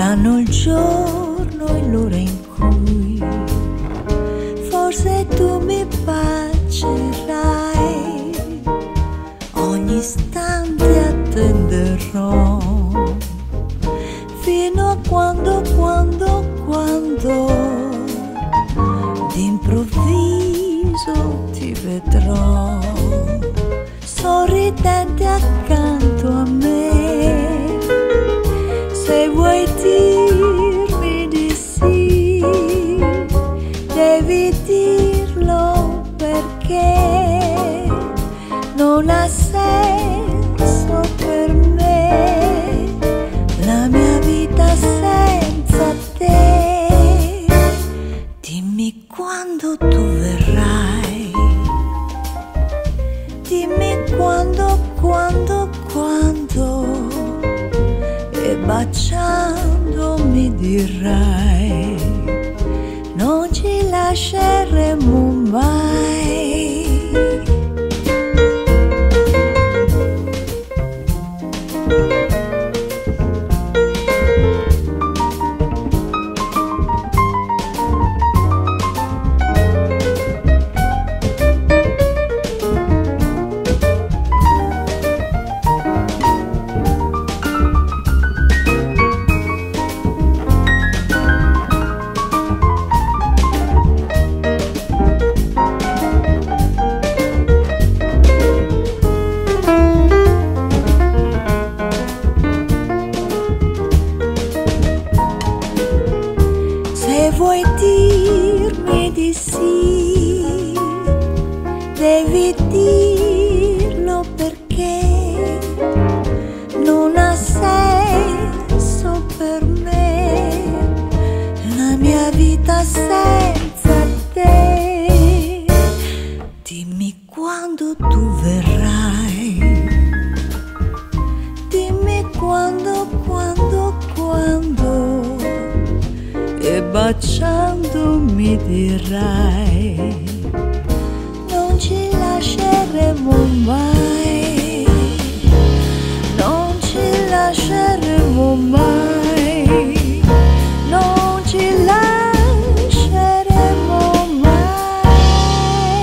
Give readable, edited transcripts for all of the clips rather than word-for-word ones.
l'anno, il giorno e l'ora in cui forse tu mi bacerai. Ogni istante attenderò fino a quando d'improvviso ti vedrò sorridente accanto a me. Se vuoi dirmi di sì, devi dirlo perché non ha senso per me la mia vita senza te. Dimmi quando tu verrai, dimmi quando e baciando mi dirai non ci lasceremo mai. Se vuoi dirmi di sì, devi dirlo perché non ha senso per me la mia vita senza te. Dimmi quando tu verrai, dimmi quando e baciando mi dirai non ci lasceremo mai, non ci lasceremo mai, non ci lasceremo mai.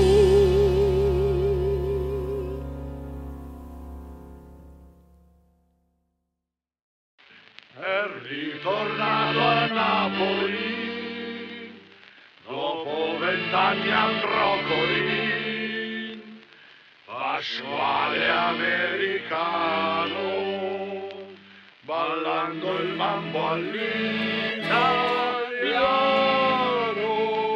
È ritornato a Napoli, dopo 20 anni a Broccoli, Pasquale americano, ballando il mambo all'italiano.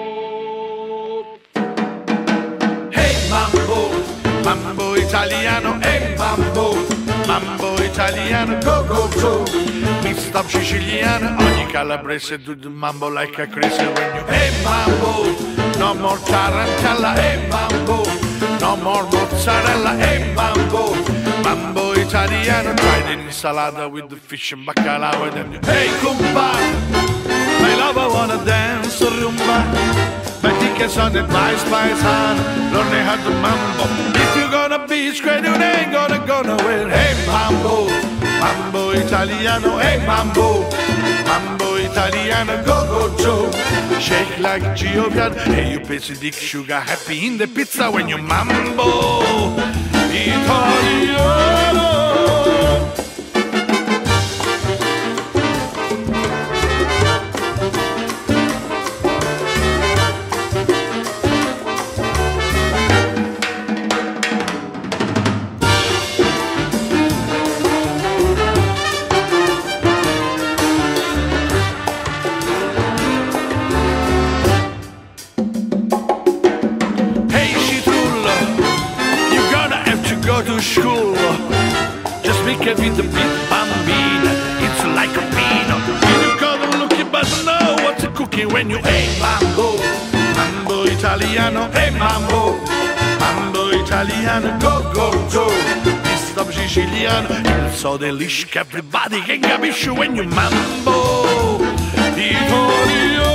Hey mambo, mambo italiano, hey mambo, mambo italiano, go go go. Mr. Siciliano, ogni calabrese do the mambo like a crazy when you hey mambo, no more tarantella, hey mambo, no more mozzarella, hey mambo, mambo italiano, try the insalata with the fish and bacalao and then you hey compa, my love I wanna dance rumba, metti che sono advice paesano, non ne had the mambo, if you're gonna be straight you ain't gonna nowhere, hey mambo, mambo italiano, hey mambo, mambo italiano, go go Joe, shake like Gio Pian, hey you basic sugar happy in the pizza when you mambo italiano. To school, just make it with the beat bambina. It's like a peanut. You gotta look it, but know what's a cookie when you hey mambo, mambo italiano, hey mambo, mambo italiano, go go go. Mr. Siciliano, it's so delicious. Everybody can capisce when you mambo italiano.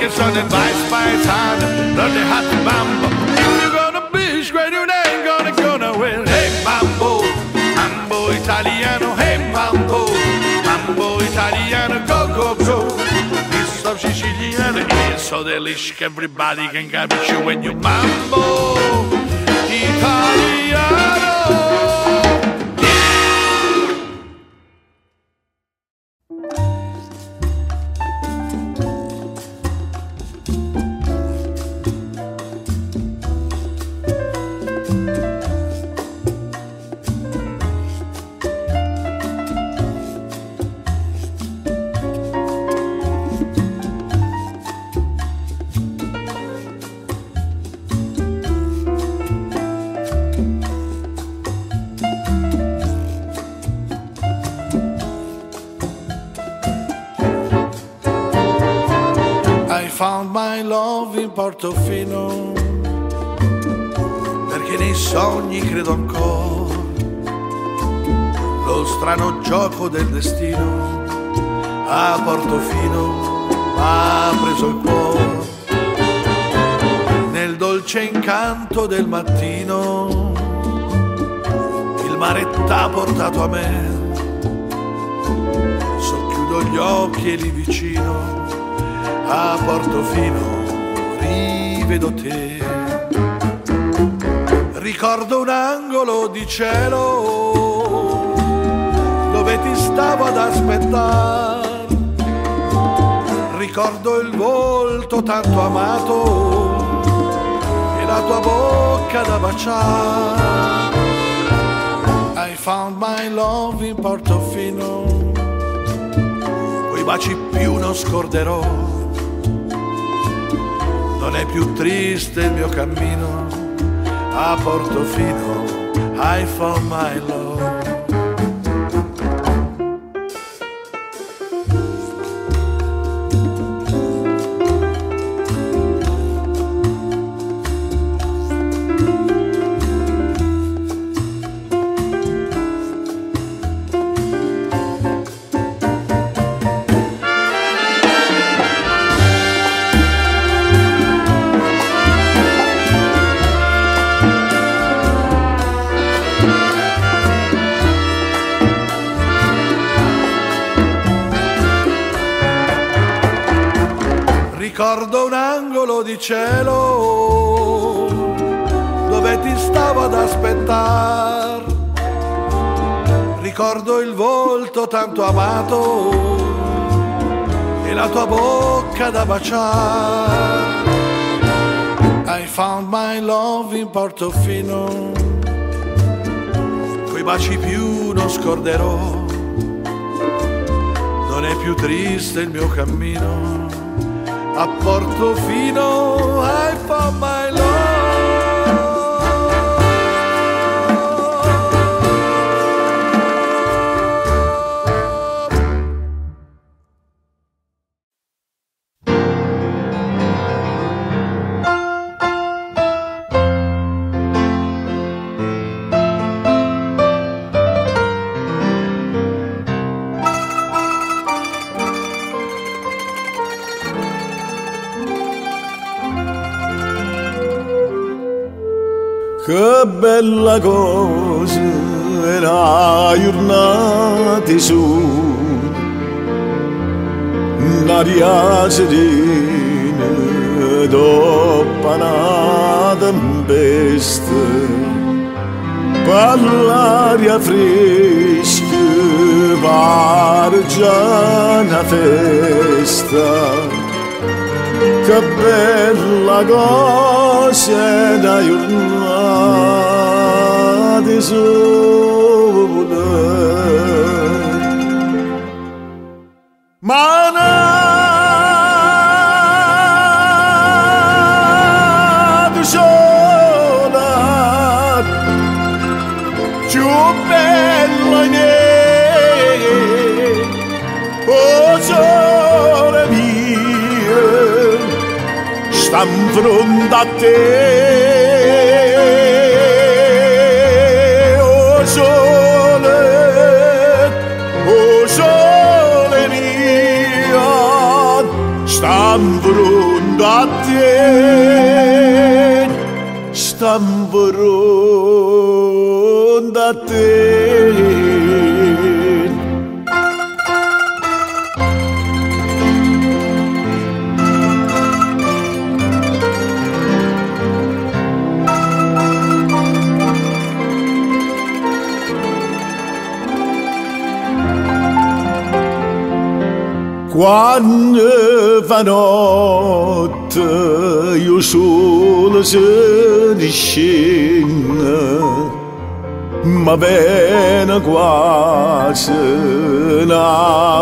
son and vice paisano, donde hat mambo. If you're gonna be straight, you ain't gonna go nowhere. Hey mambo, mambo italiano, hey mambo, mambo italiano, go go go. This of Siciliano is so delicious, everybody can capture you when you mambo italiano. Found my love in Portofino, perché nei sogni credo ancora. Lo strano gioco del destino a Portofino ha preso il cuore. Nel dolce incanto del mattino il mare t'ha portato a me. Socchiudo gli occhi e lì vicino a Portofino rivedo te. Ricordo un angolo di cielo dove ti stavo ad aspettare. Ricordo il volto tanto amato e la tua bocca da baciare. I found my love in Portofino, quei baci più non scorderò. Non è più triste il mio cammino a Portofino. I found my love. Ricordo un angolo di cielo dove ti stavo ad aspettare. Ricordo il volto tanto amato e la tua bocca da baciare. I found my love in Portofino, quei baci più non scorderò. Non è più triste il mio cammino a Portofino. I found my love. Che bella cosa era giornata su, l'aria serena dopo una tempesta, per l'aria fresca pare già una festa. Che bella cosa da giornata sola, ma nata sola, più bella niente, oh sole mia, sta in fronte a te, oh sole mia, stam vrund a te, stam vrund a te. Quando fa notte io solo se discende, ma viene quasi una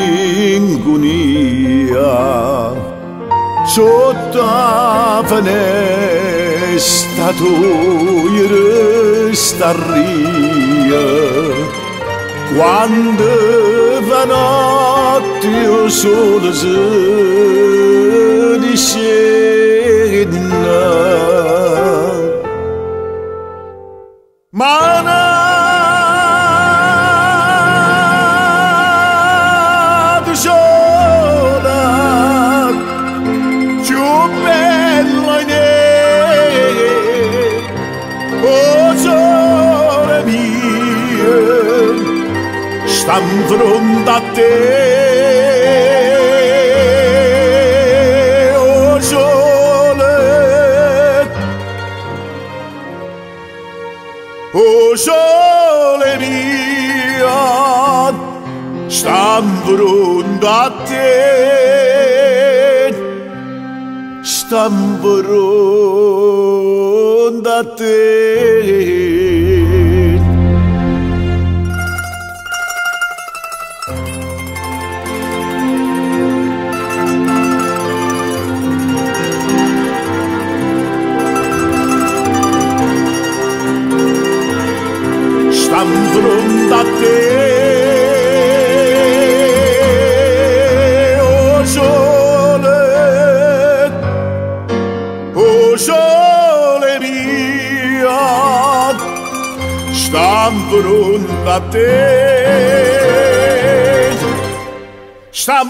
malinconia. Sotto la finestra tu resta ria, quando fa notte io solo se discende, ma nato sola più bella in oh sole mie, stam fronte a te, oh sole, oh sole mia, stam fronte a te, stam fronte a te. Stam fronte a te, oh sole mia, stam fronte a te, stam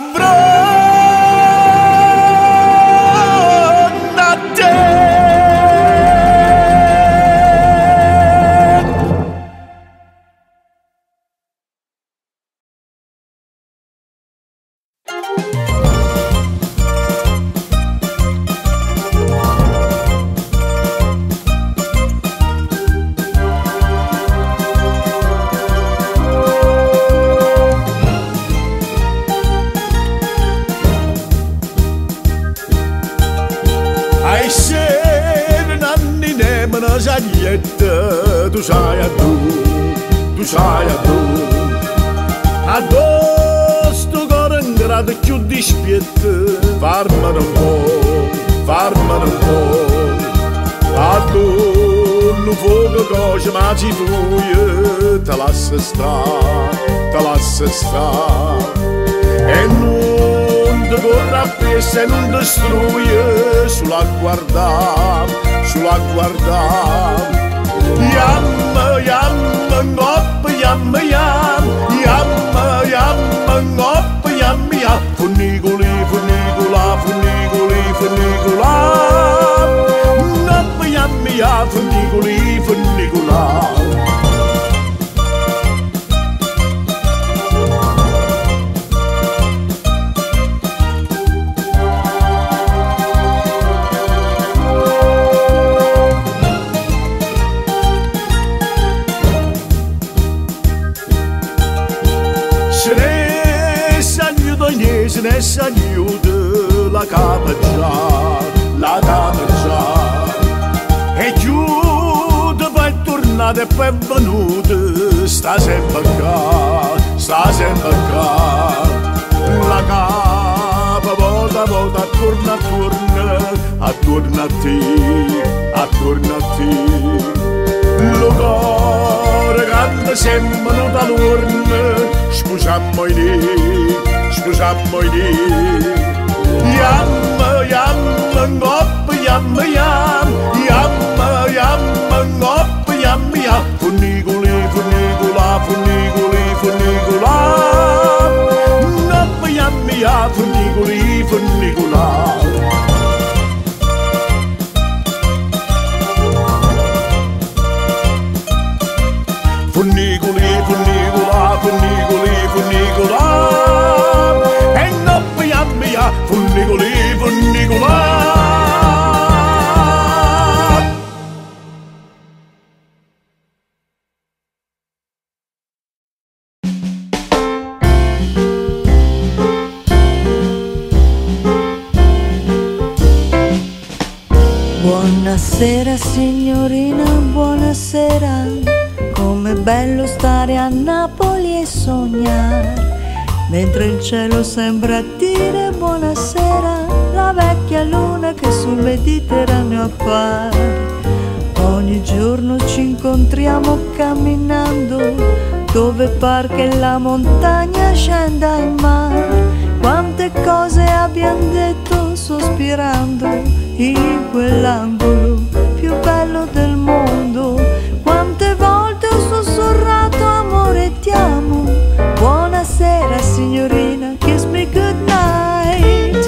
fronte a te. Ai sera nanni nemana saglietta, tu sai a tu, addosso cuore in grado più dispietto, farmene un po', addosso fuoco cose ma ci fuie, te lascia sta, e non ti corre appresso e non ti struie, sulla guarda, yam, ngop, yam, ngop, yam, funiculi, ngop, yam, funicula. Se ne s'aiuta la capa già, e chiude poi tornata e poi è venuta, sta sempre qua, la capa volta attorno a te, lo cuore canta sempre da l'urna, spusammo i yam, ngop, yam, ngop, yam, funiculi, ngop, yam, funiculi, funnicoli, funnicolà. Buonasera signorina, buonasera, com'è bello stare a Napoli e sognare, mentre il cielo sembra dire buonasera, la vecchia luna che sul Mediterraneo appare. Ogni giorno ci incontriamo camminando, dove par che la montagna scenda in mare. Quante cose abbiamo detto sospirando in quell'angolo più bello del mondo. Quante volte ho sussurrato amore ti amo. Buonasera signorina, kiss me good night.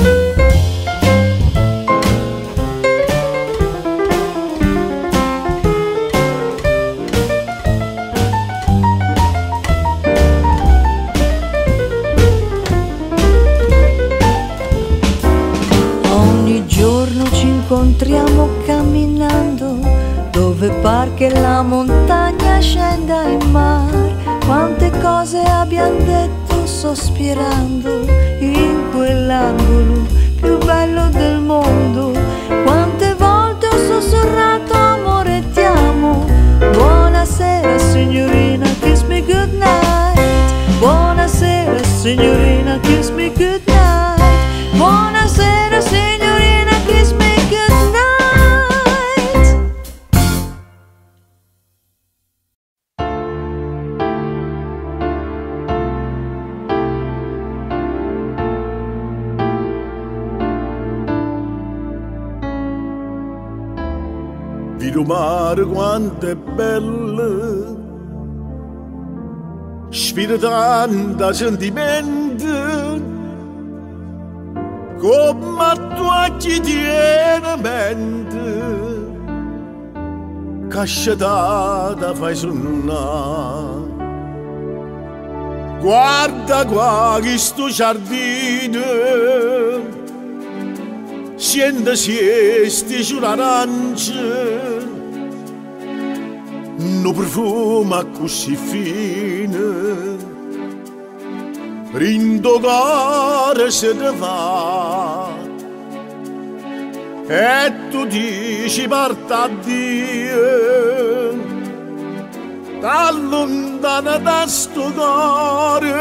Incontriamo camminando, dove par che la montagna scenda in mare. Quante cose abbiamo detto sospirando in quell'angolo più bello del mondo. Quante volte ho sussurrato amore ti amo. Buonasera signorina, kiss me good night. Buonasera signorina, kiss me good night. Buonasera signorina, kiss me good night. Vino mare quanto è bello, sfidatando sentimenti, come tu occhi tiene mente, casciatata fai sonnare. Guarda qua questo giardino, sente siesti sull'arancia, no profumo così fine, rindogare se ne va. E tu dici parta Dio, t'allontana da sto cuore,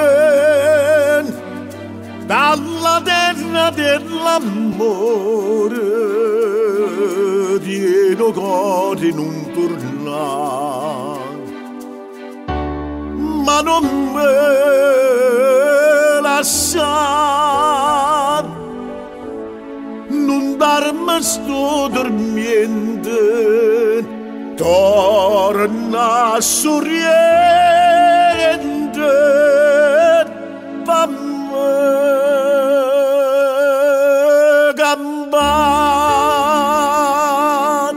dalla terra dell'amore, tieno cuore non tornare. Ma non me lasciare, non darmi sto dormiente, torna sorriente, fammi campare.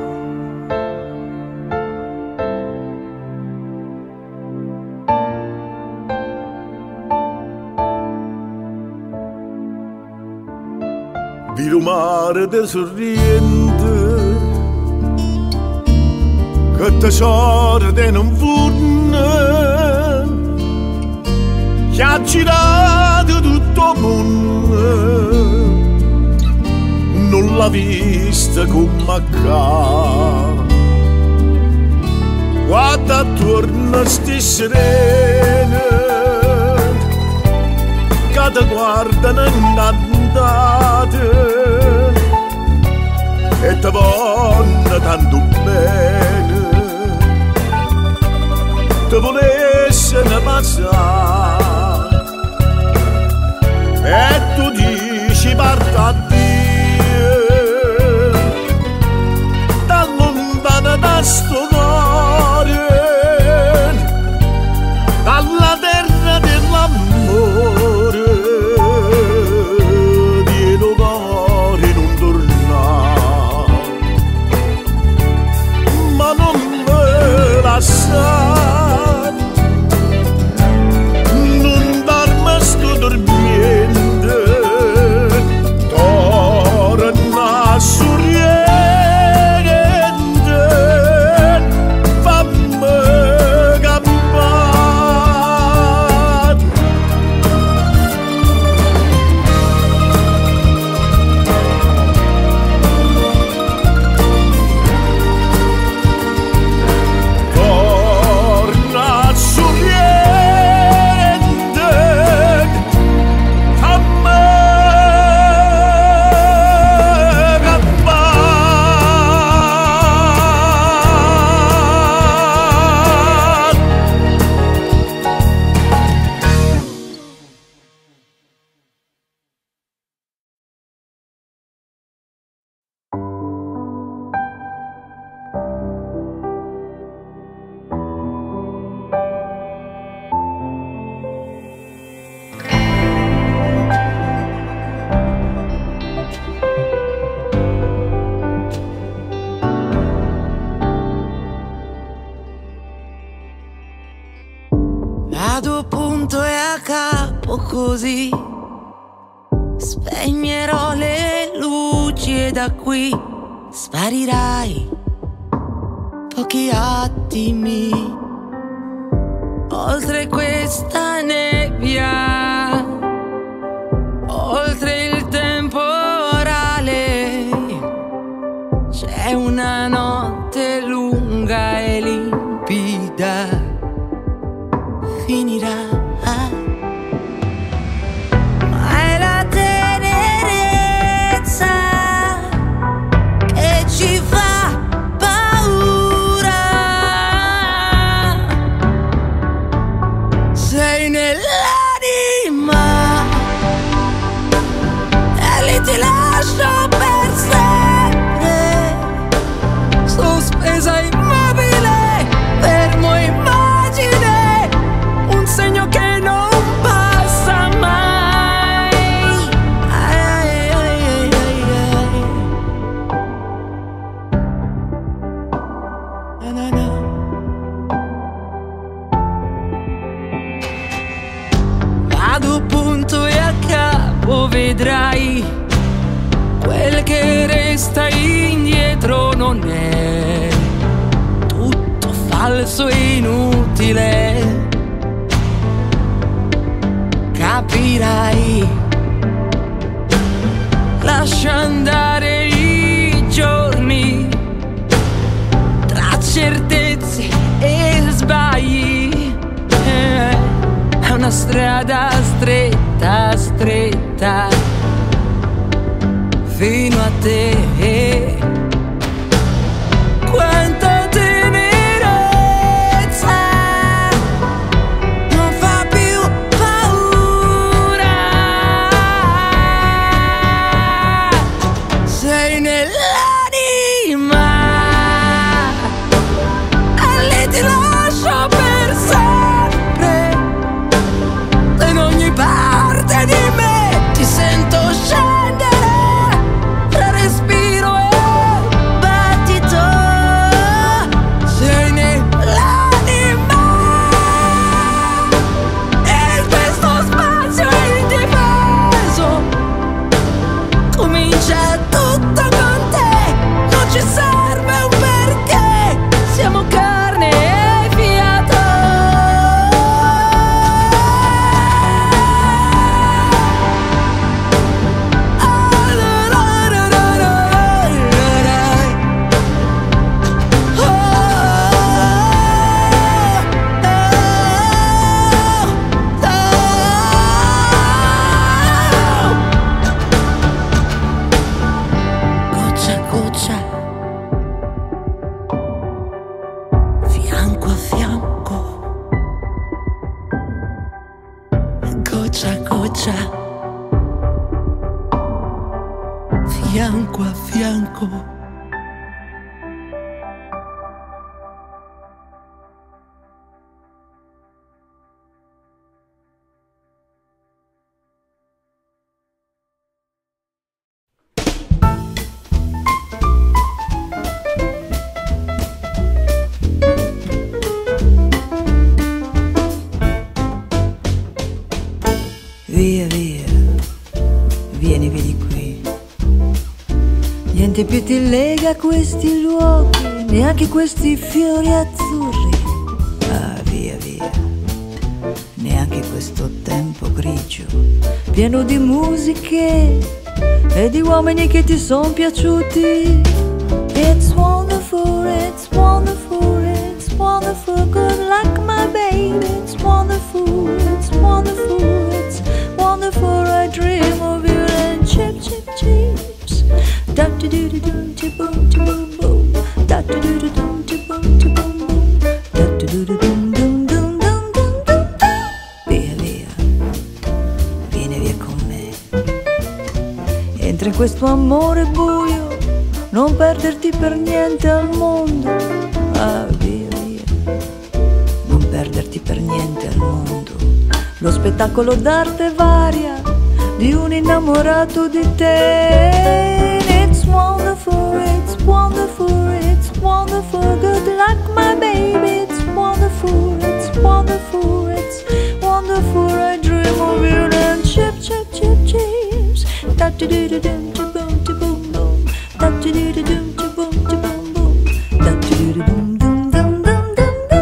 Vino mare del sorriente, che tesoro di non forna, che ha girato tutto il mondo, non l'ha vista come qua. Guarda attorno sti serene, che ti guardano innantate e ti vogliono tanto bene, ti volessero passare e tu dici parta Dio, t'allontana da sto cuore, dalla terra dell'amore, tieno cuore non tornare. Ma non me lasciare, non darmi sto dormiente, troppo così. Spegnerò le luci e da qui sparirai pochi attimi oltre questa nebbia, oltre il temporale. C'è una notte lunga e limpida, finirà. Ma è la tenerezza che ci fa paura. Sei nell'anima e lì ti lascio per sempre, sospesa immobile, fermo immagine, un segno che non passa mai. Ai, ai, ai, ai, ai. Na, na, na. Vado punto e a capo, vedrai, quel che resta indietro non è tutto falso e inutile. Capirai, lascia andare i giorni tra certezze e sbagli. È una strada stretta, stretta fino a te. Quanta tenerezza non fa più paura. Sei nell'anima e lì ti lascio per sempre. In ogni parte di me ti sento scendere tra respiro e battito. Sei nell'anima e questo spazio indifeso comincia tutto con te. Non ci serve un perché, siamo carne e fiato. Goccia a goccia, fianco a fianco, goccia a goccia, fianco a fianco. Via, via, vieni, vieni qui. Niente più ti lega a questi luoghi, neanche questi fiori azzurri. Ah, via, via, neanche questo tempo grigio, pieno di musiche e di uomini che ti son piaciuti. It's wonderful, it's wonderful, it's wonderful. Good luck, my baby. It's wonderful, it's wonderful, it's wonderful. I dream of you and chip, chip, chips. Da do do do do, chip boom, chip boom boom. Da do do do do, chip boom, chip boom boom. Da do do do dum dum dum dum dum dum. Via, via, vieni via con me. Entra in questo amore buio, non perderti per niente al mondo. Ah, via, via, non perderti per niente al mondo. Lo spettacolo d'arte varia di un innamorato di te. It's wonderful, it's wonderful, it's wonderful. Good luck, my baby. It's wonderful, it's wonderful, it's wonderful. wonderful. I dream of you and chip, chip, chip, chips. Da do do do do do boom, do boom, boom. Da do do do do do boom, do boom, boom. Da do do do boom, dum, dum, dum, dum, dum.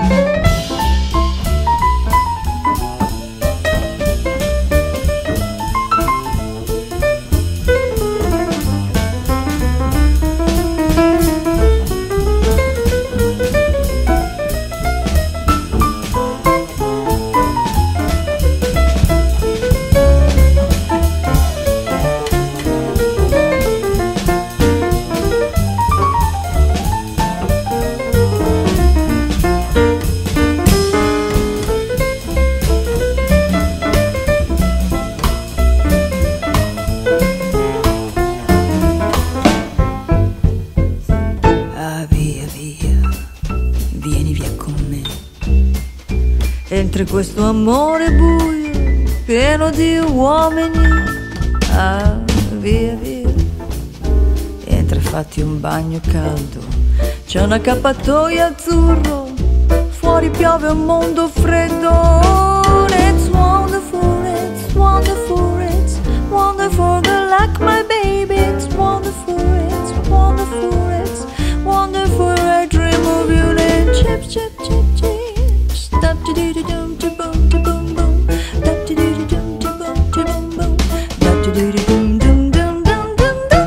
Mentre questo amore buio, pieno di uomini, ah, via via. Entra, fatti un bagno caldo, c'è un accappatoio azzurro, fuori piove un mondo freddo. It's wonderful, it's wonderful, it's wonderful, girl like my baby. It's wonderful, it's wonderful, it's wonderful. I dream of you and chips, chip, chip, chips. Stop to do do dum to boom to boom boom. Stop to do do dum to boom to boom boom. Stop to do do dum dum dum dum dum dum.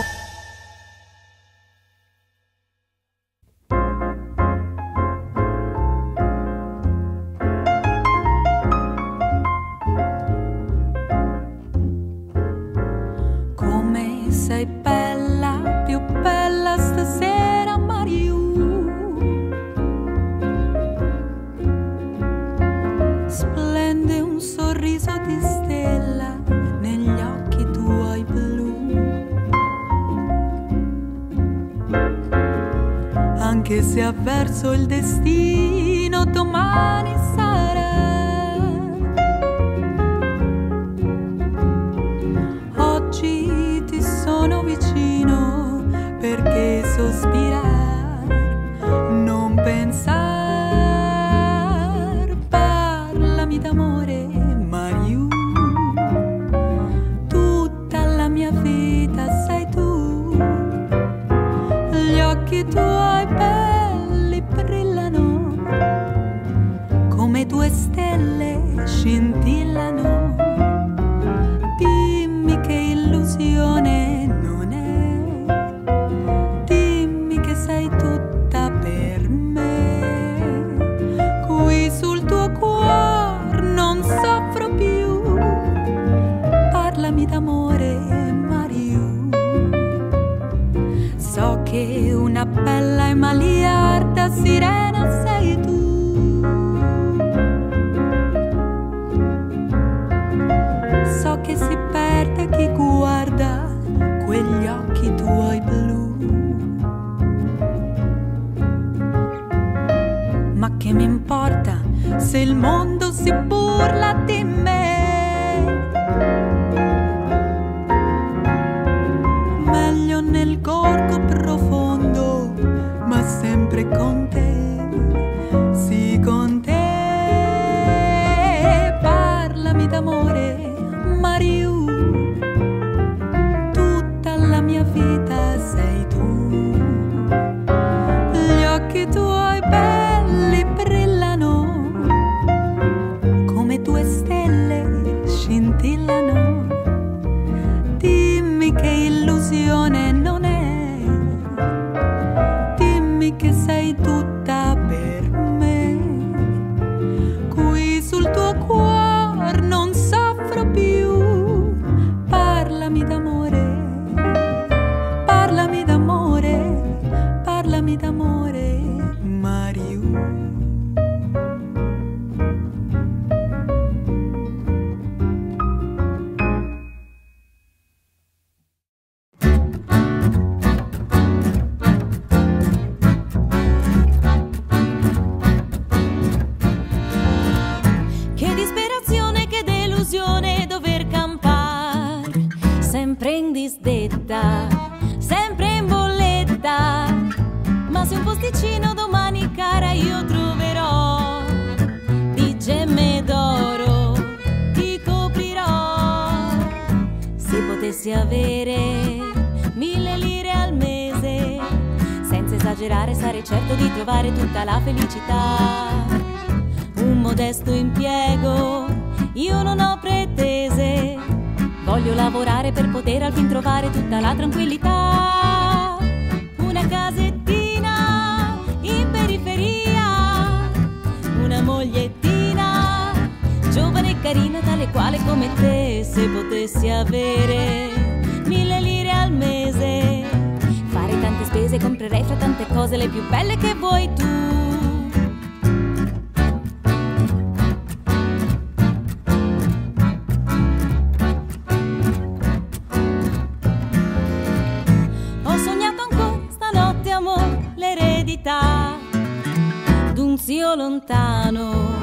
Come sei bella, più bella stasera, Mariù. Splende un sorriso di stella negli occhi tuoi blu. Anche se avverso il destino domani sarà. Oggi ti sono vicino perché sospirar, non pensar, parlami d'amore, Mariù. Tutta la mia vita sei tu, gli occhi tuoi belli brillano, come due stelle scintillano. Dimmi che illusione non è, dimmi che sei tutta per me. Qui sul tuo cuore non soffro più, parlami d'amore, Mariù. So che una bella e maliarda sirena sei tu. So che si perde chi guarda quegli occhi tuoi blu. Ma che mi importa se il mondo si burla di me? Meglio nel gorgo profondo, ma sempre con te, sì con te. Parlami d'amore, Mariù. Tutta la mia vita sei tu, gli occhi tuoi belli brillano, come due stelle scintillano. Dimmi che illusione non è, dimmi che sei tutta per me. Qui sul tuo cuore non soffro più, parlami d'amore, parlami d'amore, parlami d'amore, Mariù. Che disperazione, che delusione dover campar sempre in disdetta, sempre in bolletta. Ma se un posticino domani, cara, io troverò di gemme d'oro. potessi avere 1000 lire al mese, senza esagerare sarei certo di trovare tutta la felicità. Un modesto impiego, io non ho pretese, voglio lavorare per poter al fin trovare tutta la tranquillità. Una casettina in periferia, una mogliettina giovane e carina, tale quale come te. Se potessi avere 1000 lire al mese, fare tante spese, comprerei fra tante cose le più belle che vuoi tu. Ho sognato ancora stanotte, amore, l'eredità d'un zio lontano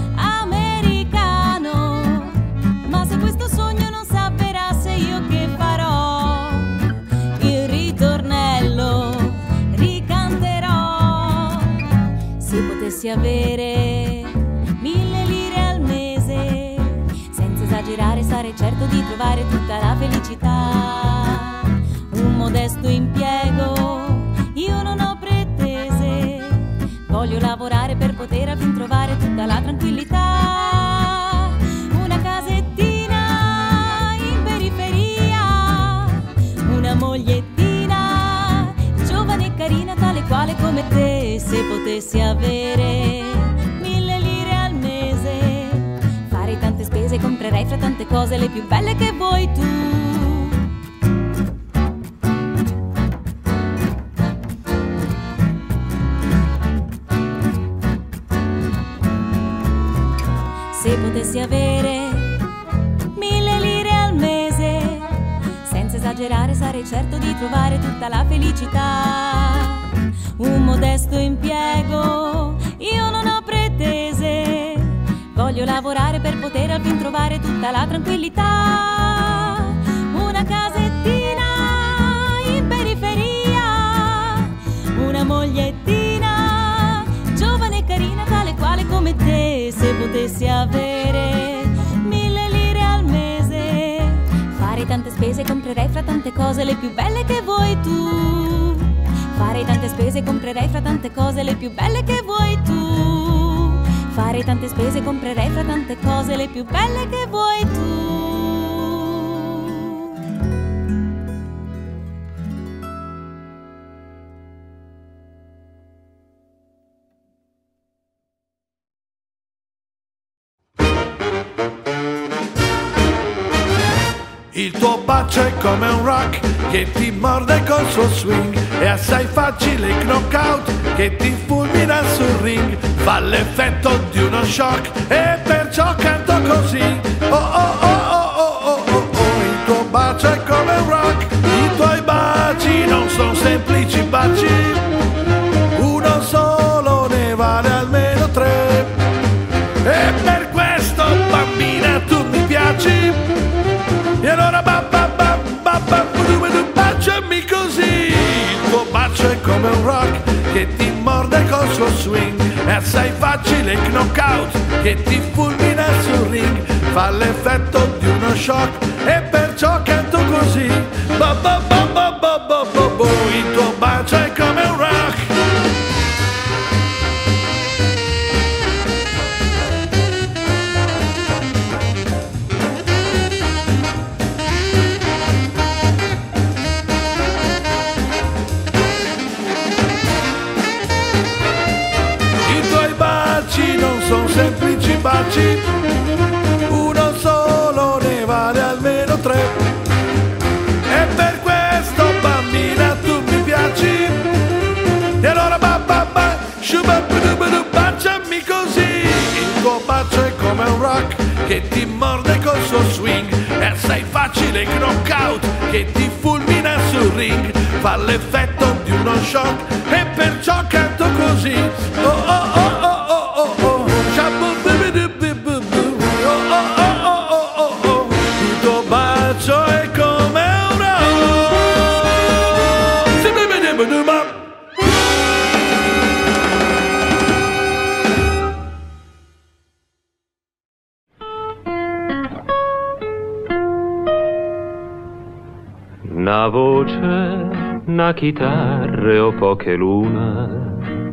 americano. Ma se questo sogno non s'avverasse, io che farò? Il ritornello ricanterò. Se potessi avere 1000 lire al mese, senza esagerare sarei certo di trovare tutta la felicità. Un modesto impiego, io non ho pretese, voglio lavorare per poter al fin trovare tutta la tranquillità. Una casettina in periferia, una mogliettina giovane e carina, tale quale come te. Se potessi avere 1000 lire al mese, farei tante spese, comprerei fra tante cose le più belle che vuoi tu. Se potessi avere 1000 lire al mese, senza esagerare sarei certo di trovare tutta la felicità. Un modesto impiego, io non ho pretese, voglio lavorare per poter al fin trovare tutta la tranquillità. Una casettina in periferia, una mogliettina giovane e carina, tale quale come te. Se potessi avere 1000 lire al mese, farei tante spese, comprerei fra tante cose le più belle che vuoi tu. Farei tante spese, comprerei fra tante cose le più belle che vuoi tu. Farei tante spese, comprerei fra tante cose le più belle che vuoi tu. Il tuo bacio è come un rock che ti morde col suo swing, è assai facile il knockout che ti fulmina sul ring. Fa l'effetto di uno shock e perciò canto così. Oh oh oh oh oh oh oh oh. Il tuo bacio è come un rock, i tuoi baci non sono semplici baci, uno solo ne vale almeno 3. E per questo bambina tu mi piaci. E allora baciami così. Il tuo bacio è come un rock che ti morde col suo swing, è assai facile il knockout che ti fulmina sul ring. Fa l'effetto di uno shock e perciò canto così. Il tuo bacio è come un rock. Non sono semplici baci, uno solo ne vale almeno 3. E per questo bambina tu mi piaci. E allora baciami così. Il tuo bacio è come un rock che ti morde col suo swing, è assai facile il knockout che ti fulmina sul ring. Fa l'effetto di uno shock e perciò canto così. Oh oh oh oh oh oh oh. Il tuo bacio è come un rock. Una voce, una chitarra o poche luna,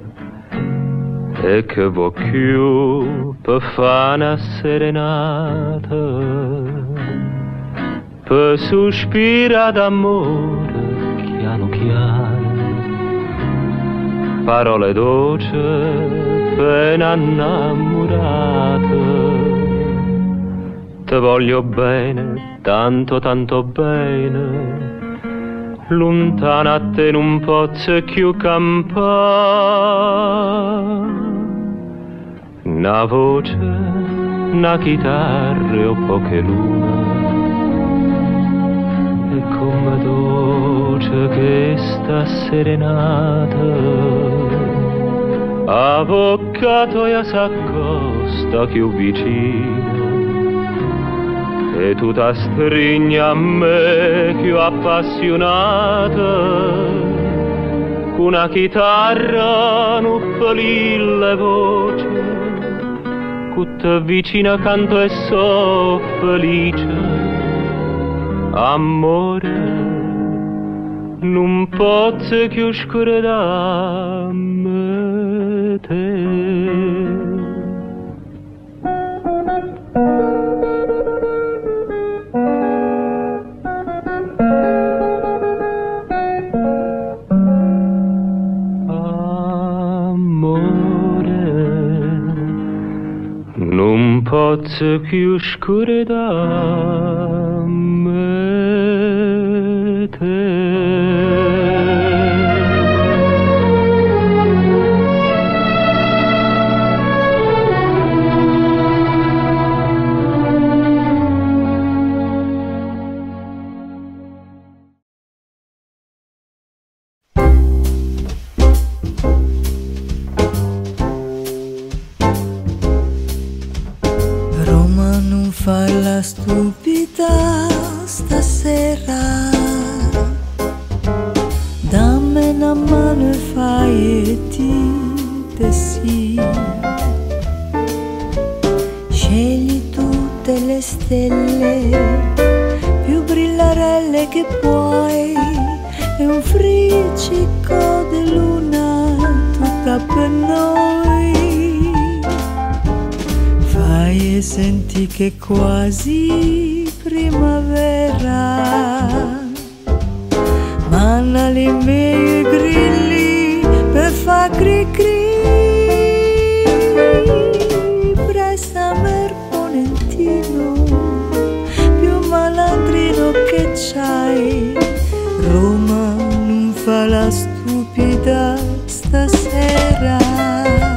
e che vo' più per fa' una serenata, per sospira d'amore chiano chiano, parole dolci per innamorata. Te voglio bene, tanto tanto bene, lontana a te non posso più campare. Una voce, una chitarra o poche luna, e come dolce che sta serenata, avvocato e s'accosta più vicino, e tu ti stringi a me più appassionata, con una chitarra non le voce, che te vicina canto e so felice. Amore, non posso più scordare me te. Non posso più scordare me te. Fai la stupida stasera, dammi una mano e fai e dite sì. Scegli tutte le stelle più brillarelle che puoi, e un friccico di luna tutta per noi. Fai e senti che quasi primavera, manna i miei grilli per fa cri cri. Prestami il ponentino più malandrino che c'hai. Roma non fa la stupida stasera.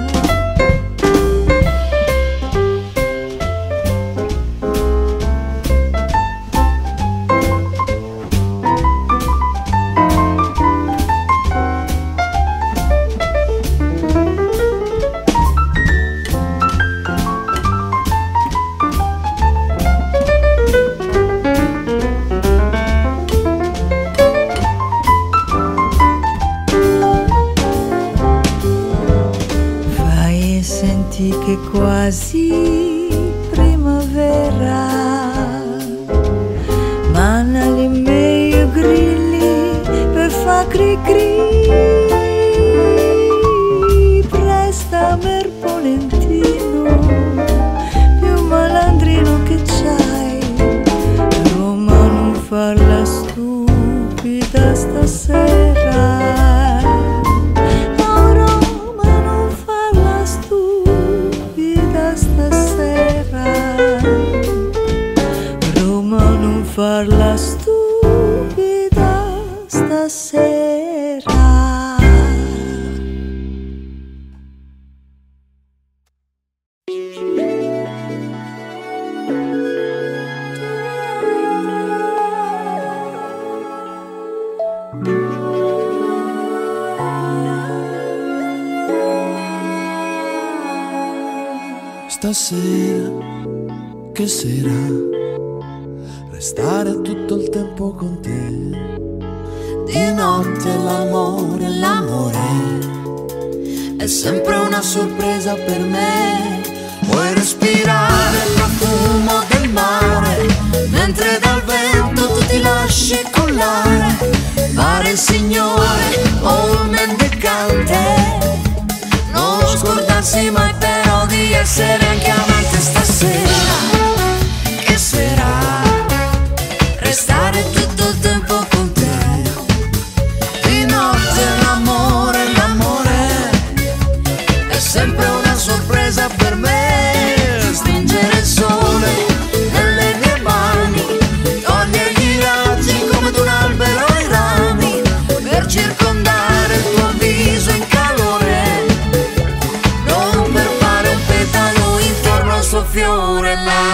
Che quasi primavera, manna i miei grilli per fa cri cri. Prestami il ponentino più malandrino che c'hai. Roma non fa la stupida stasera. Far la stupida stasera. Stasera, che sera, restare tutto il tempo con te. Di notte l'amore, l'amore è sempre una sorpresa per me. Puoi respirare il profumo del mare, mentre dal vento tu ti lasci collare, fare il signore o il mendicante, non scordarsi mai però di essere anche amante stasera. Che sarà restare tutto il tempo con te, di notte l'amore, l'amore è sempre una sorpresa per me, stringere il sole nelle mie mani, togliere i raggi come d'un albero ai rami, per circondare il tuo viso in calore, non per fare un petalo intorno al suo fiore.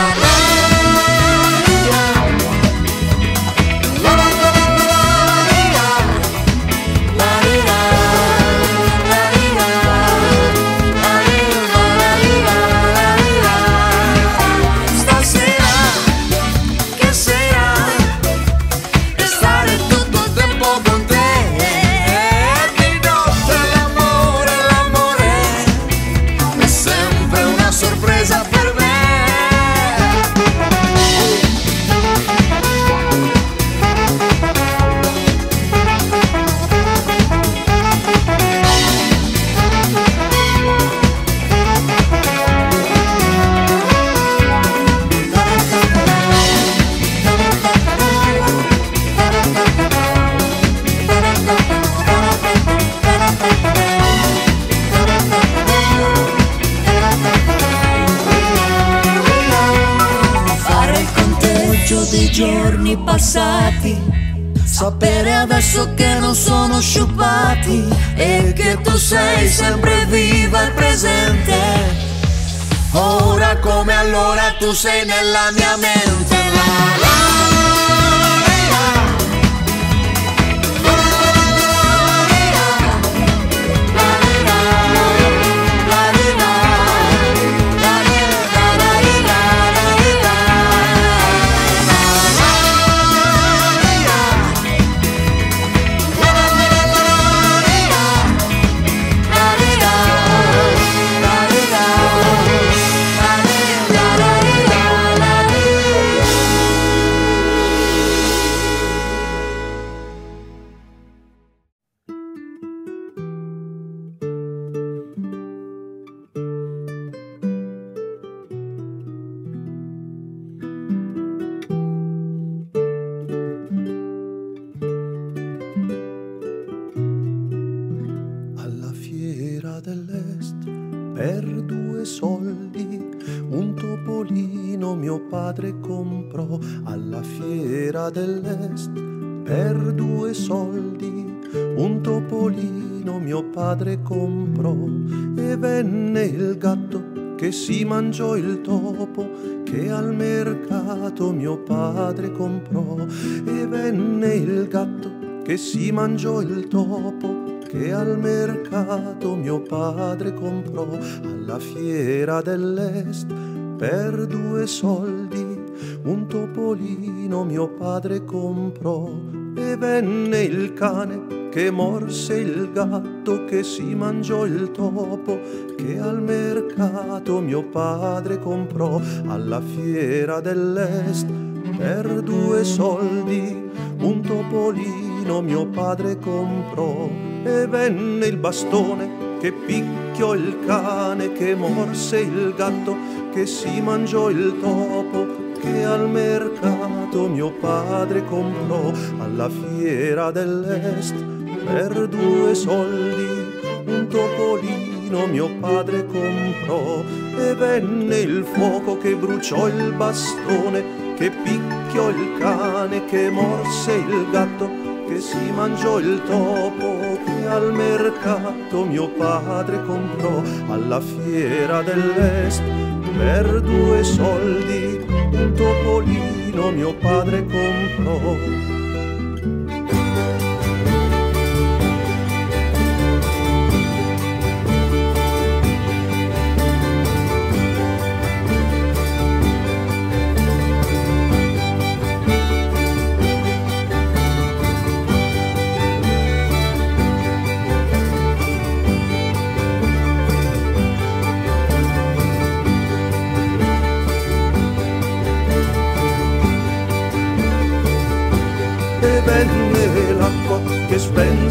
Dei giorni passati, sapere adesso che non sono sciupati e che tu sei sempre viva e presente, ora come allora tu sei nella mia mente. Per 2 soldi un topolino mio padre comprò alla fiera dell'est. Per 2 soldi un topolino mio padre comprò, e venne il gatto che si mangiò il topo che al mercato mio padre comprò, e venne il gatto che si mangiò il topo che al mercato mio padre comprò alla fiera dell'est. Per 2 soldi un topolino mio padre comprò, e venne il cane che morse il gatto che si mangiò il topo che al mercato mio padre comprò alla fiera dell'est. Per 2 soldi un topolino mio padre comprò, e venne il bastone che picchiò il cane che morse il gatto che si mangiò il topo che al mercato mio padre comprò alla fiera dell'est. Per 2 soldi un topolino mio padre comprò, e venne il fuoco che bruciò il bastone che picchiò il cane che morse il gatto che si mangiò il topo che al mercato mio padre comprò alla fiera dell'est. Per 2 soldi un topolino mio padre comprò.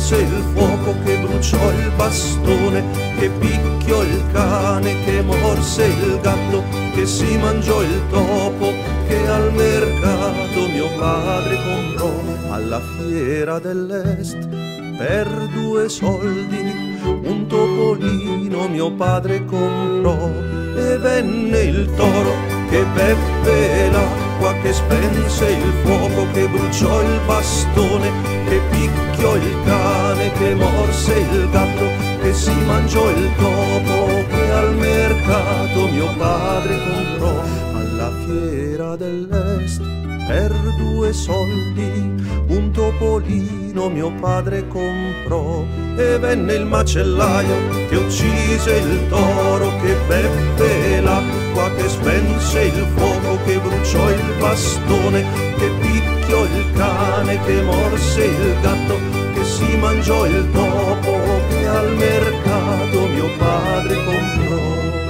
spense il fuoco, che bruciò il bastone, che picchiò il cane, che morse il gatto, che si mangiò il topo, che al mercato mio padre comprò alla fiera dell'est per 2 soldi. Un topolino mio padre comprò e venne il toro che beppe l'acqua, che spense il fuoco, che bruciò il bastone, che picchiò il cane, che morse il gatto, che si mangiò il topo, che al mercato mio padre comprò alla fiera dell'est per 2 soldi. Un topolino mio padre comprò e venne il macellaio che uccise il toro, che beppe l'acqua, che spense il fuoco, che bruciò il bastone, che picchiò il cane, che morse il gatto, che si mangiò il topo, che al mercato mio padre comprò.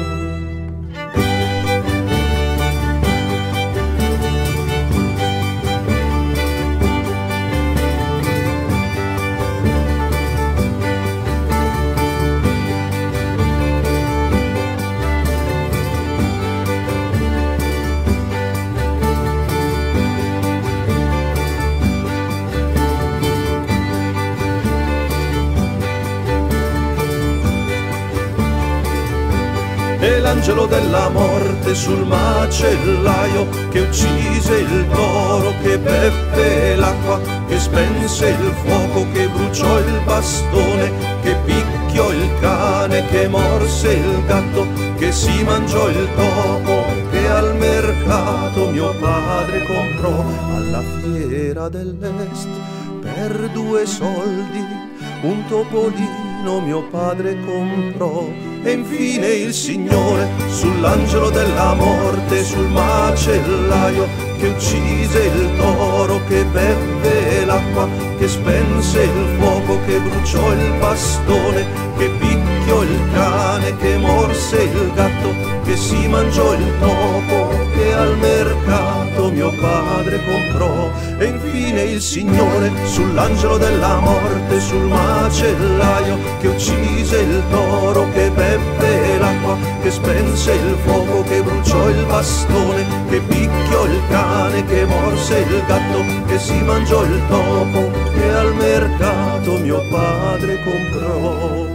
E l'angelo della morte sul macellaio che uccise il toro, che beppe l'acqua, che spense il fuoco, che bruciò il bastone, che picchiò il cane, che morse il gatto, che si mangiò il topo, che al mercato mio padre comprò alla fiera dell'est per 2 soldi. Un topolino mio padre comprò e infine il Signore sull'angelo della morte sul macellaio che uccise il toro, che beve l'acqua, che spense il fuoco, che bruciò il bastone, che picchiò il cane, che morse il gatto, che si mangiò il topo, che al mercato mio padre comprò. E infine il Signore sull'angelo della morte sul macellaio che uccise il toro, che beve l'acqua, che spense il fuoco, che bruciò il bastone, che picchiò il cane, che morse il gatto, che si mangiò il topo, che al mercato mio padre comprò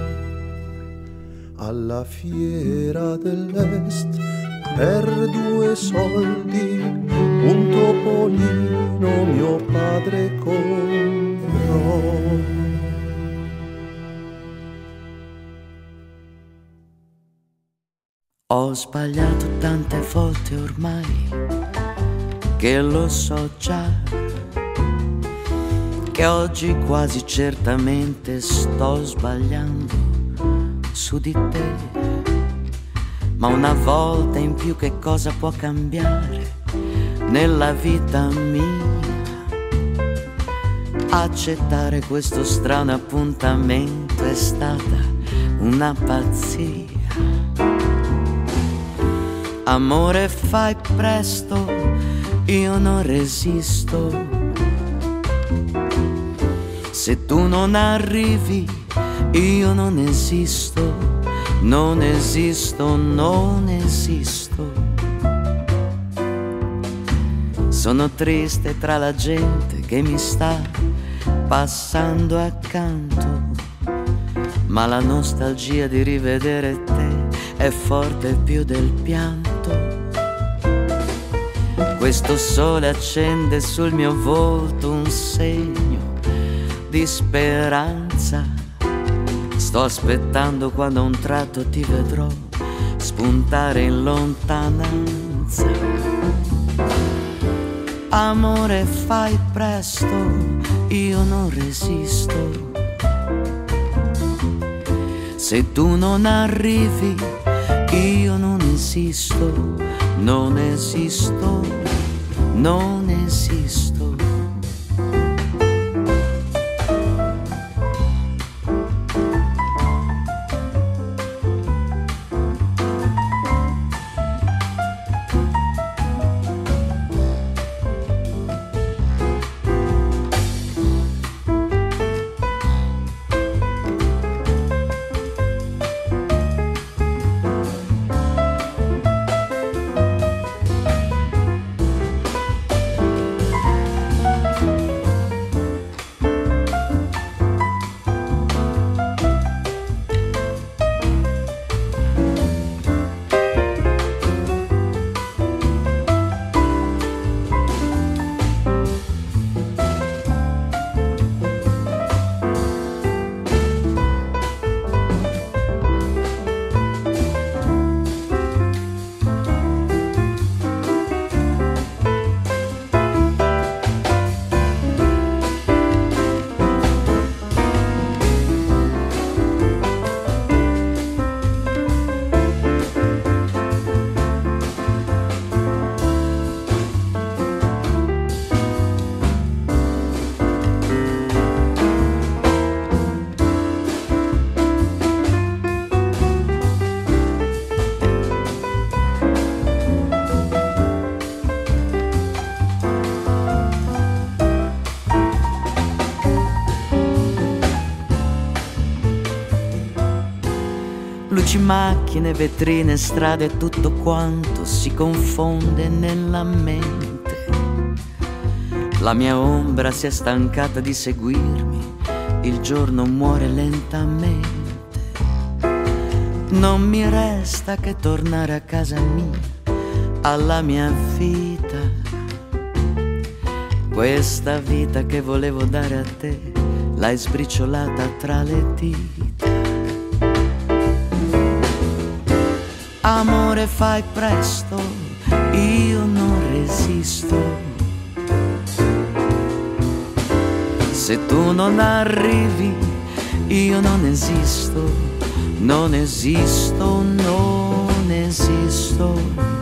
alla fiera dell'est per 2 soldi. Un topolino mio padre comprò. Ho sbagliato tante volte ormai, che lo so già, che oggi quasi certamente sto sbagliando su di te. Ma una volta in più che cosa può cambiare nella vita mia? Accettare questo strano appuntamento è stata una pazzia. Amore, fai presto, io non resisto. Se tu non arrivi, io non esisto. Non esisto, non esisto. Sono triste tra la gente che mi sta passando accanto, ma la nostalgia di rivedere te è forte più del pianto. Questo sole accende sul mio volto un segno di speranza. Sto aspettando quando a un tratto ti vedrò spuntare in lontananza. Amore, fai presto, io non resisto. Se tu non arrivi, io non esisto. Non esisto, non esisto. luci, macchine, vetrine, strade, tutto quanto si confonde nella mente. La mia ombra si è stancata di seguirmi, il giorno muore lentamente. Non mi resta che tornare a casa mia, alla mia vita, questa vita che volevo dare a te, l'hai sbriciolata tra le dita. Amore, fai presto, io non resisto. Se tu non arrivi, io non esisto. Non esisto, non esisto.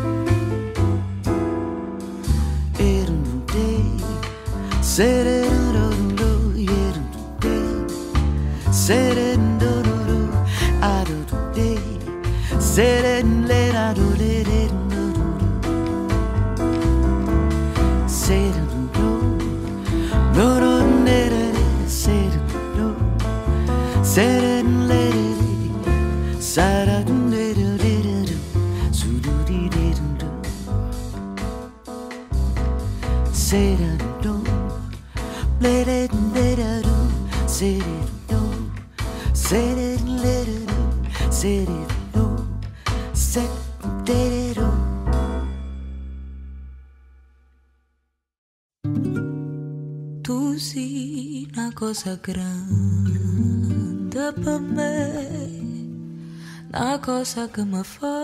Tu sei una cosa grande per me, una cosa che mi fa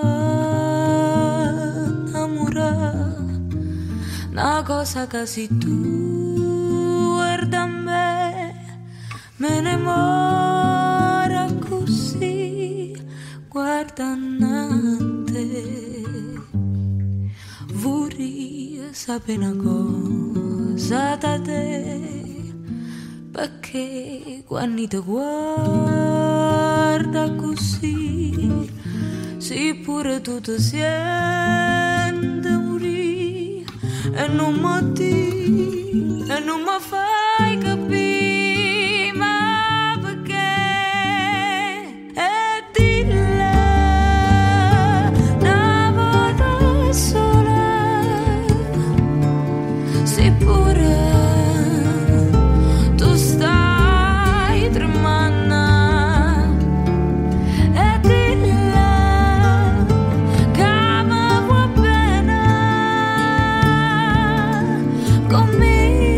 innamorare, una cosa che se tu guarda a me ne mora così guardando te. Vorrei sapere una cosa da te, perché quando ti guarda così, sì pure tu ti senti morire e non mi dici, e non mi fai capire, ma perché? E dille una volta sola, sì pure tu stai tremando, e dille che mi vuoi bene con me.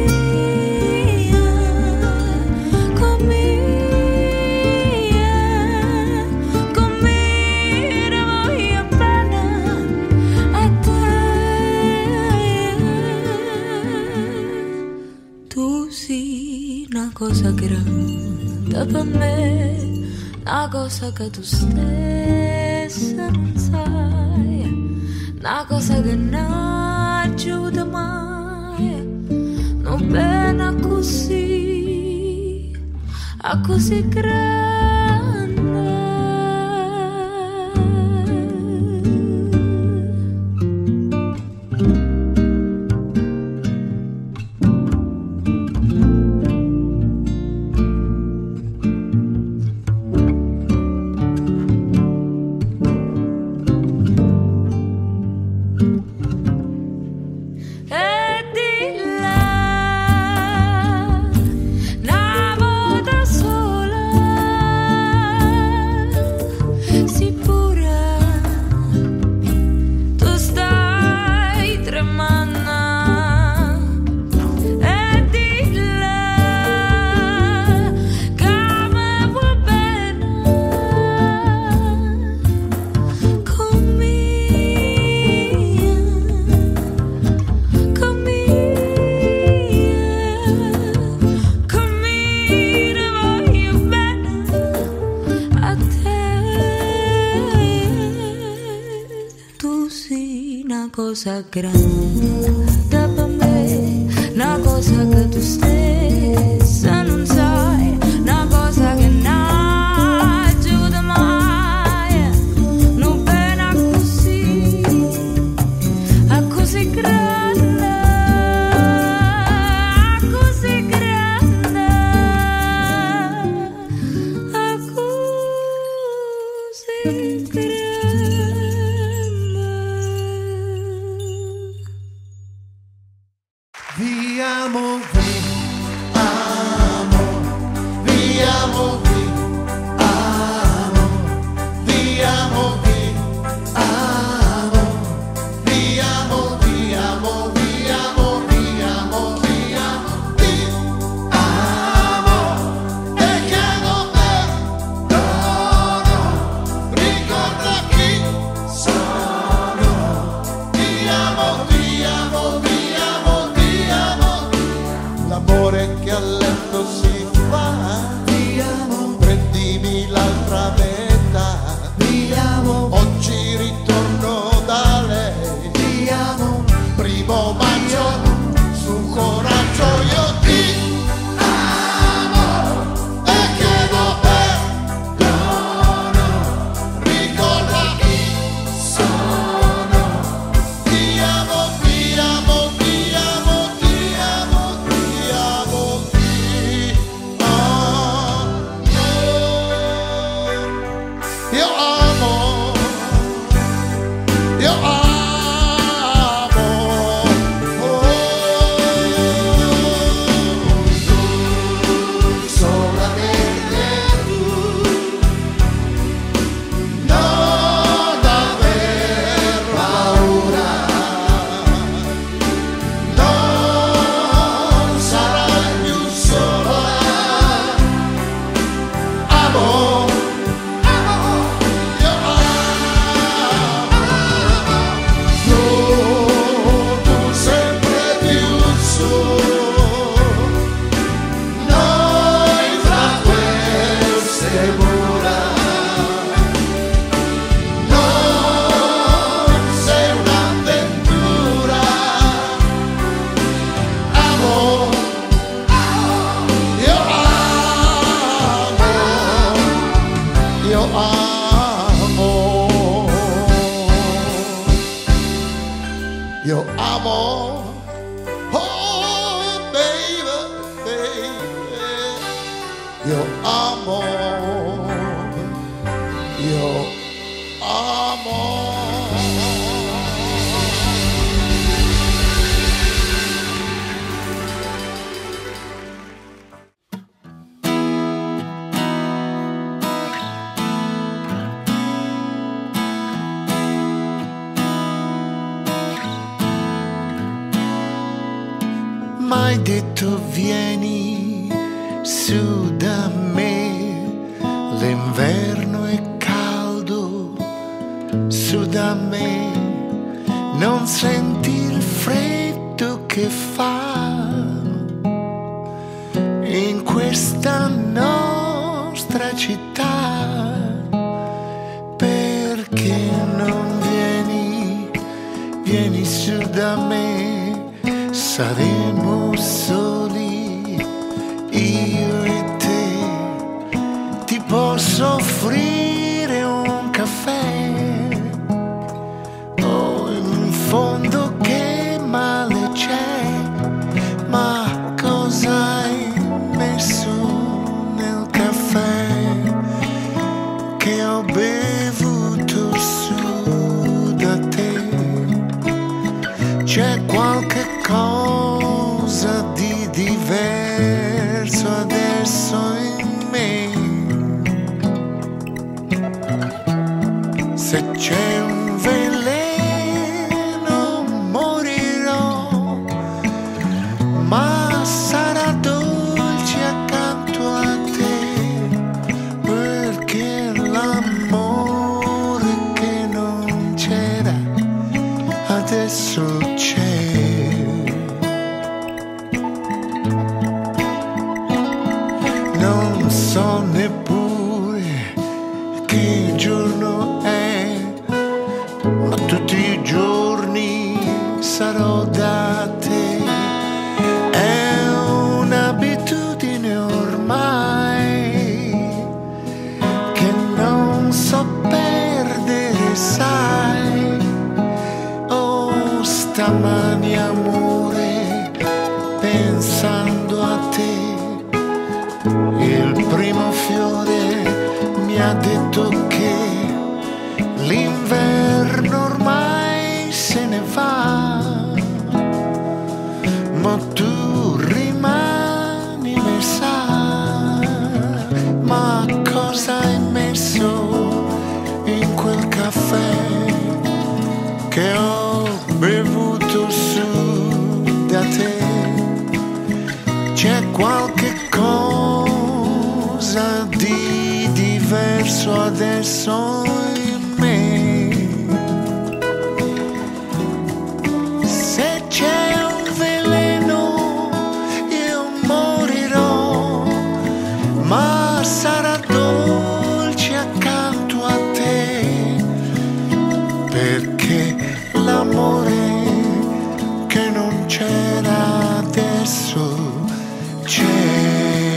Una cosa grande per me, una cosa che tu stessa non sai, una cosa che non aiuta mai, non bene così, a così grande. Cosa grande per me, una cosa che tu stessa non sai, una cosa che non aiuta mai, non bene così, a così grande, a così grande, a così io amo, io amo. M'hai detto vieni su da me, l'inverno è caldo, su da me, non senti il freddo che fa in questa nostra città, perché non vieni su da me. Saremo soli, io e te, ti posso offrire un caffè, oh, in fondo che male c'è, ma cosa hai messo nel caffè che ho bevuto su da te? C'è qualche cosa di diverso adesso in me. Se c'è un veleno morirò, ma sarà dolce accanto a te, perché l'amore che non c'era adesso c'è. Non so neppure che giorno è, ma tutti i giorni sarò da te. È un'abitudine ormai che non so perdere, sai. Oh, stamani amore, pensando a te, il primo fiore mi ha detto che l'inverno ormai se ne va, ma tu rimani, mi sa. Ma cosa hai messo in quel caffè che ho bevuto su da te? C'è qualche cosa di diverso adesso in me. Se c'è un veleno io morirò, ma sarà dolce accanto a te, perché l'amore che non c'era adesso c'è.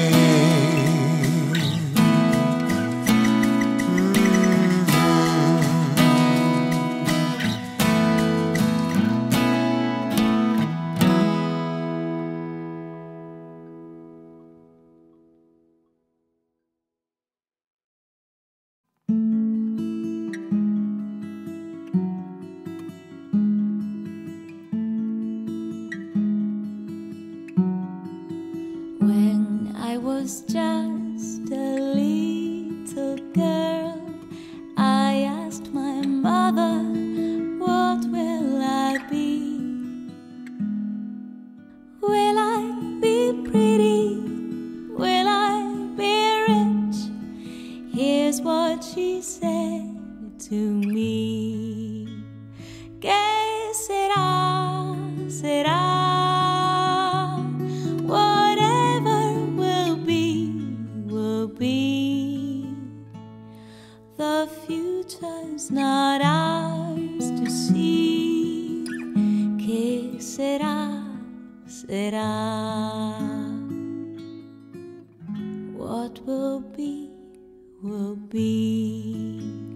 When I was just a little girl, I asked my mother, what will I be? Will I be pretty? Will I be rich? Here's what she said to me. Que será, será. The future's not ours to see. Que será, será. What will be, will be.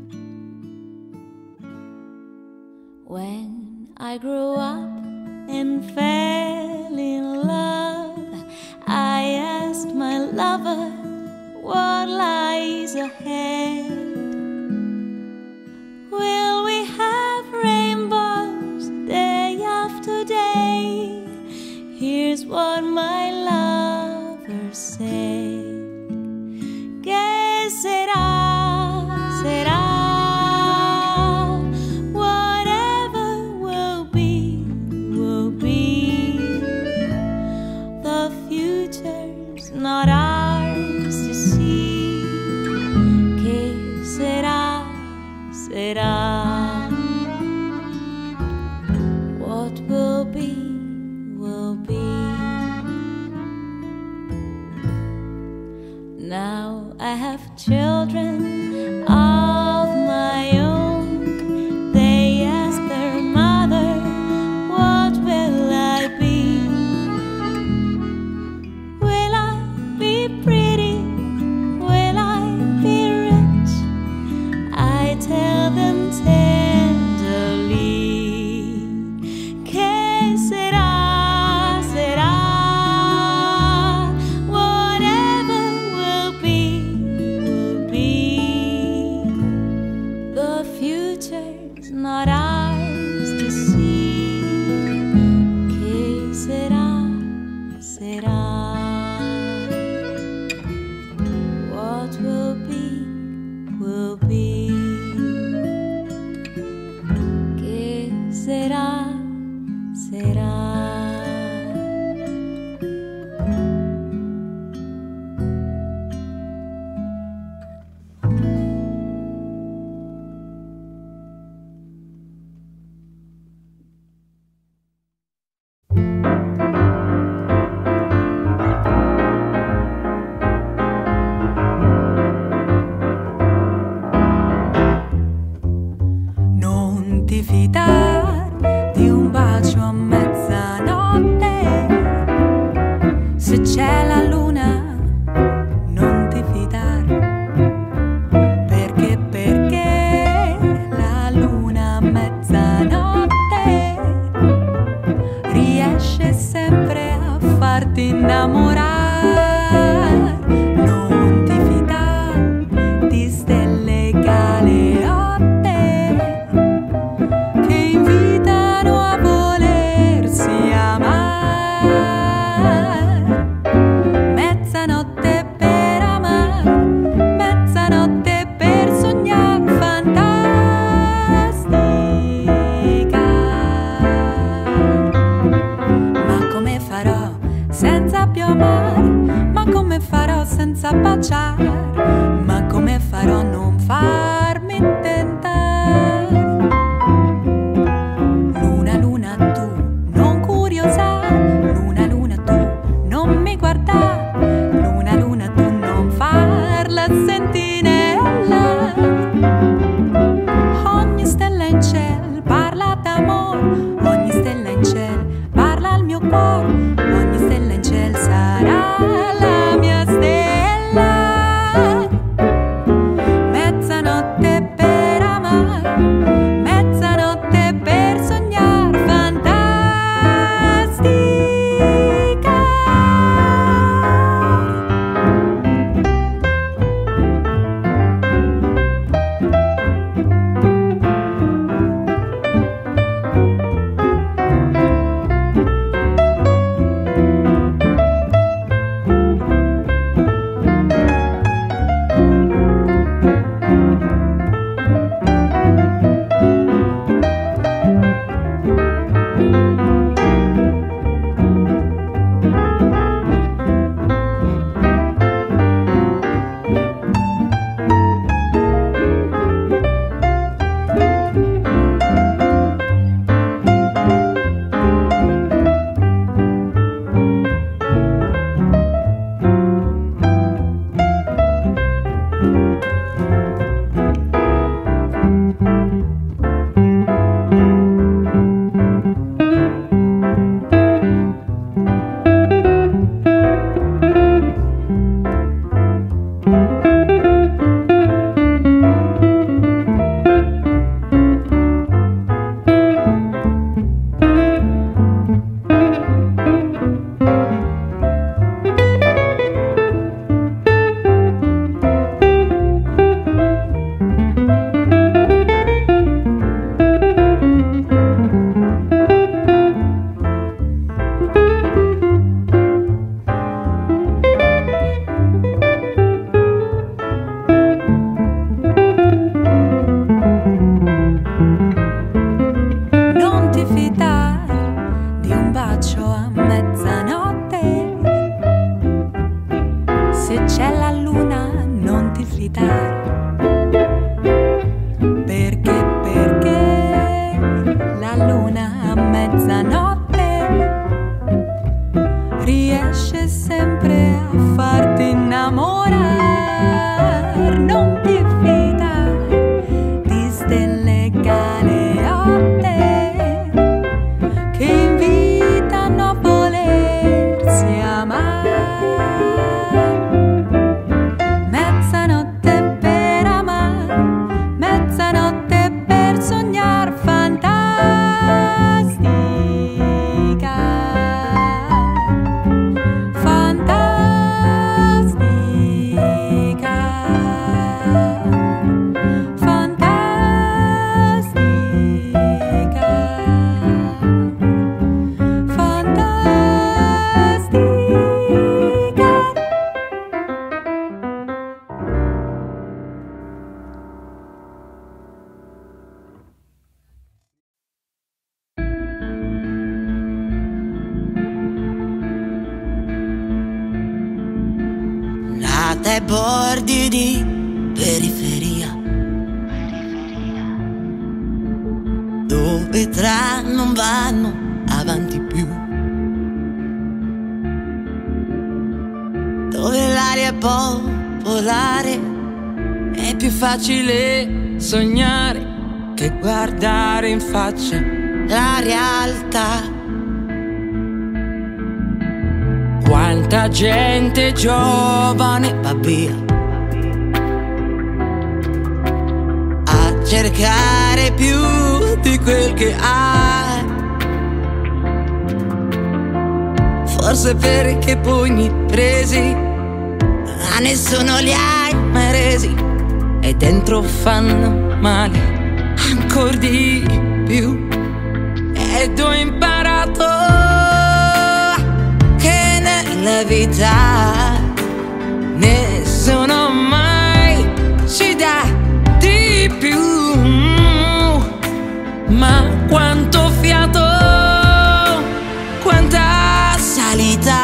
When I grew up and fell in love, I asked my lover, what lies ahead. Will we have rainbows day after day? Here's what my lover said. Que será, será. Whatever will be, will be. The future's not ours to see. Que será, será. What will be, will be. Now I have children of my own. They ask their mother, what will I be? Will I be pretty? Will I be rich? I tell them tenderly. Que será, será. Whatever will be, will be. The future's not ours to see. Que será, será. What will be, will be. Que será, será. Non ti fidar di un bacio a mezzanotte. Se c'è la luna, non ti fidar. Perché la luna a mezzanotte riesce sempre a farti innamorare. Non ti fidar di stelle galeotte che invitano a volersi amare. Mezzanotte per amar, mezzanotte per sognar fantastica. Ma come farò senza più amar? Ma come farò senza baciar? Ma come farò a non farmi tentare? Luna, luna, tu non curiosar. Luna, luna, tu non mi guardar. Luna, luna, tu non far la sentinella. Ogni stella in ciel parla d'amor. Ogni stella in ciel parla al mio cuore. Ogni stella in ciel sarà la mia stella. oggi c'è la luna, non ti fidare. Perché la luna a mezzanotte riesce sempre a farti innamorare. Non ti fidare di stelle galeotte che invitano a volersi amare. Mezzanotte per amare, mezzanotte per sognar fantastica, fantastica, fantastica, fantastica. Nata ai bordi di periferia, dove i tram non vanno avanti più, dove l'aria è popolare, è più facile sognare che guardare in faccia la realtà. Quanta gente giovane va via a cercare più di quel che ha, forse perché pugni presi a nessuno li hai mai resi e dentro fanno male ancora di più. Ed ho imparato la vita nessuno mai ci dà di più, ma quanto fiato, quanta salita,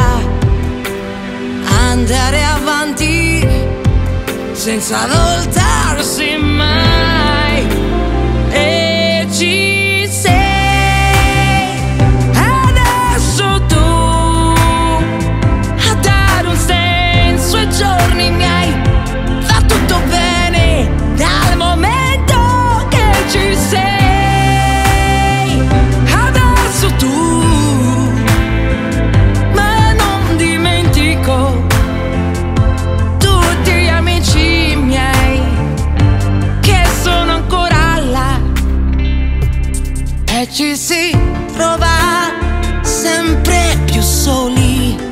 andare avanti senza voltarsi mai. E ci sei adesso tu, ai giorni miei, va tutto bene dal momento che ci sei adesso tu, ma non dimentico tutti gli amici miei che sono ancora là e ci si trova sempre più soli.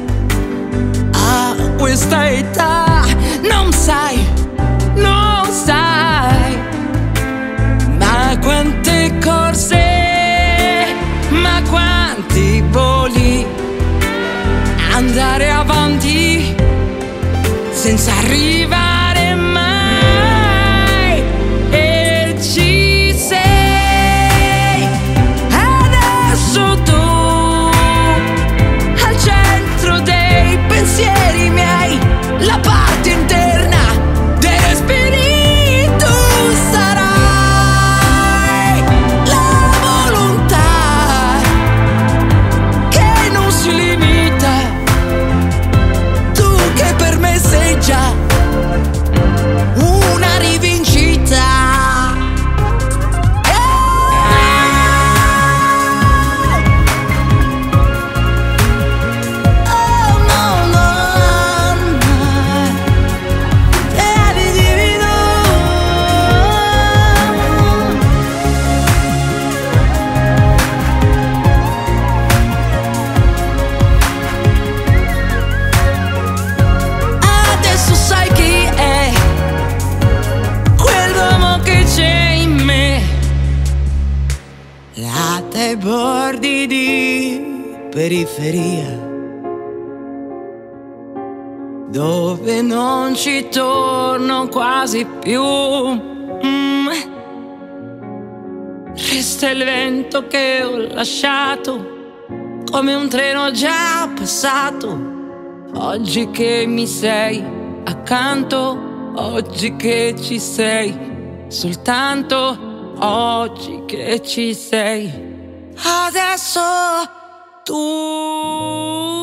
Questa età non sai, ma quante corse, ma quanti voli, andare avanti senza arrivare mai. E ci sei adesso tu, al centro dei pensieri miei, la parte interna dello spirito sarai, la volontà che non si limita, tu che per me sei già una rivincita. Ai bordi di periferia, dove non ci torno quasi più. Resta il vento che ho lasciato, come un treno già passato. Oggi che mi sei accanto, oggi che ci sei, soltanto oggi che ci sei. Adesso tu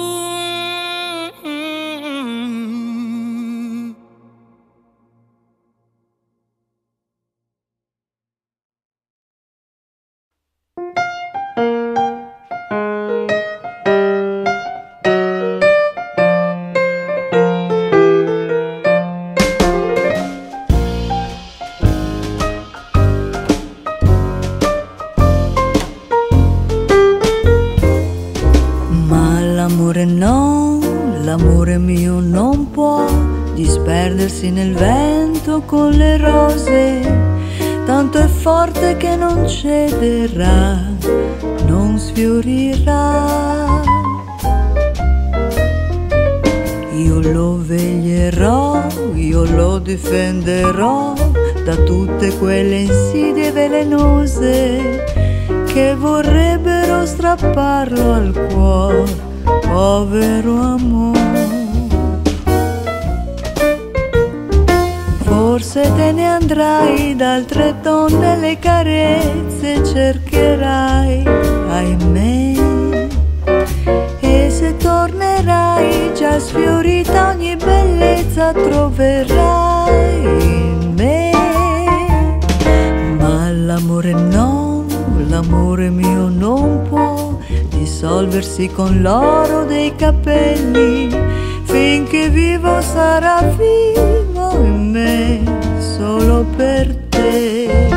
no, l'amore mio non può disperdersi nel vento con le rose, tanto è forte che non cederà, non sfiorirà. Io lo veglierò, io lo difenderò da tutte quelle insidie velenose che vorrebbero strapparlo al cuore. Povero amore, forse te ne andrai da altre donne, le carezze cercherai, ahimè, e se tornerai già sfiorita ogni bellezza troverai in me. Ma l'amore no, l'amore mio non può dissolversi con l'oro dei capelli, finché vivo sarà vivo in me solo per te.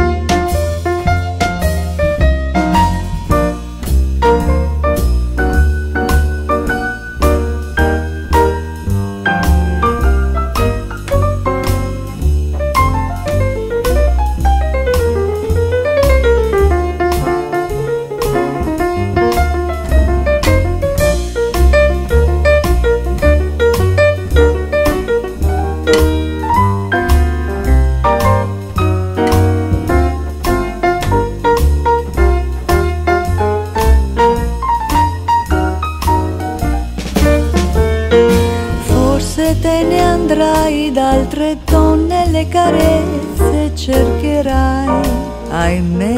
Te ne andrai da altre donne, le carezze cercherai, ahimè,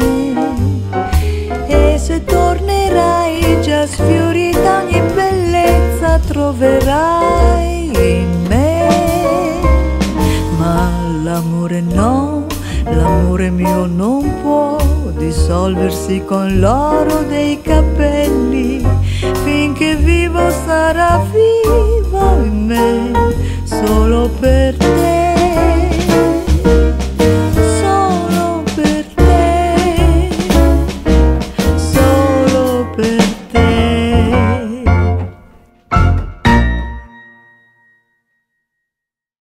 e se tornerai già sfiorita ogni bellezza troverai in me. Ma l'amore no, l'amore mio non può dissolversi con l'oro dei capelli, finché vivo sarà vivo in me solo per